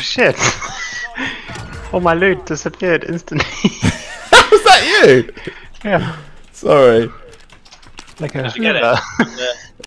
shit! All my loot disappeared instantly. Was that you? Yeah. Sorry. Like a Did you get it? hoover. Yeah.